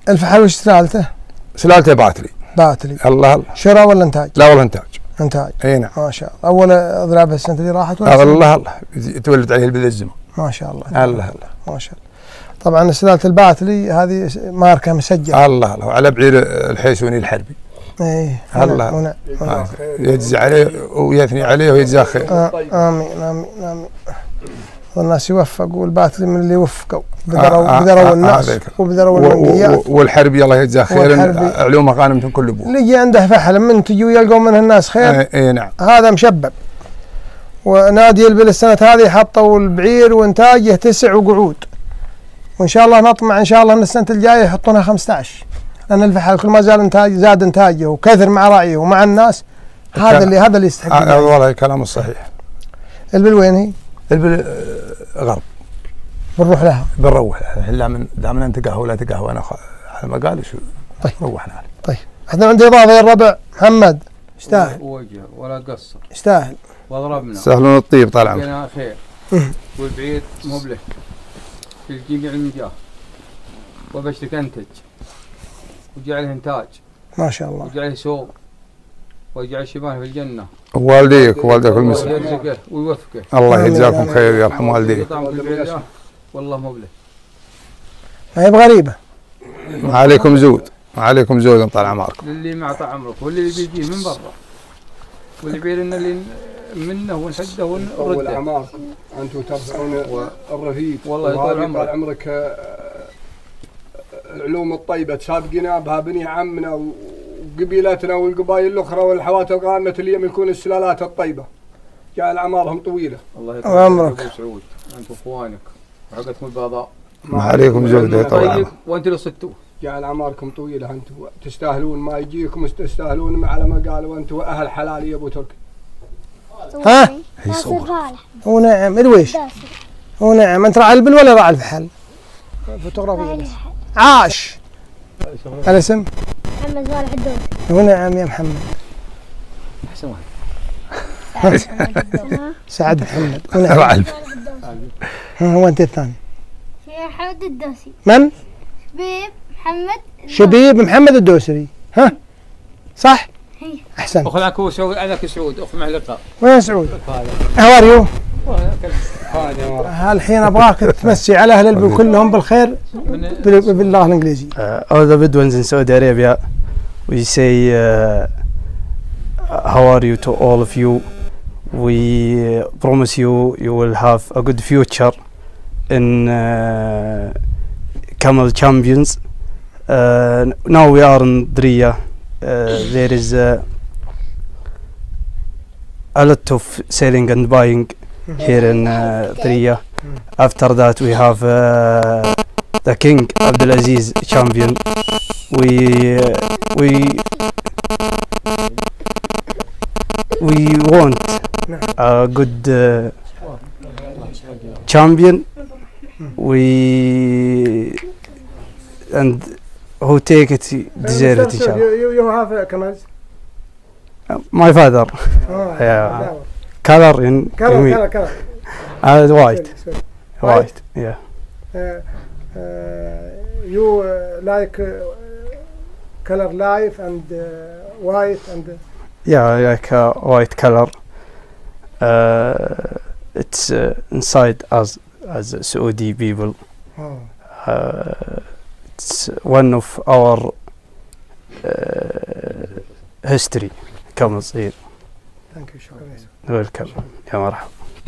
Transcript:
الفحل وش سلالته؟ سلالته باتري. باتري. الله الله. شراء ولا انتاج؟ لا والله انتاج. انتاج. اي نعم. ما شاء الله. اول اضرابها السنه اللي راحت ولا؟ الله الله. يتولد عليه البذل الزمن. ما شاء الله. الله الله. ما شاء الله. طبعا سلاله الباتري هذه ماركه مسجله. الله الله. وعلى بعير الحيسوني الحربي. ايه. الله. يجزي عليه ويثني عليه ويجزاه خير. امين امين امين. والناس يوفقوا، والباتري من اللي وفقوا، بذروا الناس وبذروا المنقيات. والحربي الله يجزاه خير، علومه غانمة كل ابوه. اللي يجي عنده فحل من تجي ويلقوا منه الناس خير. اي نعم. هذا مشبب. ونادي البل السنه هذه حطوا البعير وانتاجه 9 وقعود. وان شاء الله نطمع ان شاء الله ان السنه الجايه يحطونها 15. لان الفحل كل ما زاد انتاج زاد انتاجه وكثر مع راعيه ومع الناس. هذا اللي يستحق. والله كلامه صحيح. البل وين هي؟ البل غرب. بنروح لها. بنروح الا من دامنا انت قهوه ولا تقهوه انا على ما قال شو. طيب روحنا. طيب احنا عندي اضافه يا الربع محمد. يستاهل. وجه ولا قصر. يستاهل. واضربنا. سهل الطيب طال عمرك. جينا خير. والبعيد مو بله. في الجميع المجاه. وبشرك انتج. وجعله انتاج. ما شاء الله. وجعله سوق. ويجعل شبانه في الجنه. والديك ووالدك المسلم. ويرزقه ويوفقه. الله يجزاكم خير ويرحم والديك. والله مو بله. ما هي بغريبه. ما عليكم زود. ما عليكم زود طال عمركم. للي ما اعطى عمرك واللي بيجيه من برا. واللي بيرنا اللي منه ونحده ونرده. طول عمركم انتم ترفعون الرفيق. والله يطول عمرك. عمرك العلوم الطيبه تسابقنا بها بني عمنا وقبيلتنا والقبائل الاخرى والحوات الغانمه اللي يملكون السلالات الطيبه. جعل اعمارهم طويله. الله يطول عمرك. ابو سعود انتم اخوانك وعقدكم البيضاء. ما عليكم زود يا طال عمرك. وانت اللي صدتوه. جعل اعماركم طويله انتم تستاهلون ما يجيكم تستاهلون على ما قالوا انتم اهل حلال يا ابو تركي. ها؟ هي صور. هو نعم الويش. هو نعم انت راعي البل ولا راعي الفحل؟ فوتوغرافية بس. عاش. الاسم؟ محمد صالح الدوسي. هو نعم يا محمد. احسن واحد. سعد محمد. هو نعم. راعي البل. هو انت الثاني. محمد الدوسي. من؟ شبيب محمد. شبيب محمد الدوسري. ها؟ صح؟ هي. احسن. اخو ذاك هو سعود انا سعود اخو مع اللقاء. وين سعود؟ هاو ار يو؟ الحين ابغاك تمسي على اهل البل كلهم بالخير باللغه الانجليزيه. All the Bedouins in Saudi Arabia, we say how are you to all of you. We promise you will have a good future in Camel Champions. Now we are in Diriyah. There is a lot of selling and buying here in Diriyah. After that we have the King Abdulaziz champion. We want a good champion. And who take it deserve it. You have camels? My father. Yeah. Color in color. white. White. Yeah. You like color life and white and. Yeah, like a white color. It's inside as Saudi people. It's one of our history. Camels here. Thank you. شكرا. Welcome. يا مرحبا.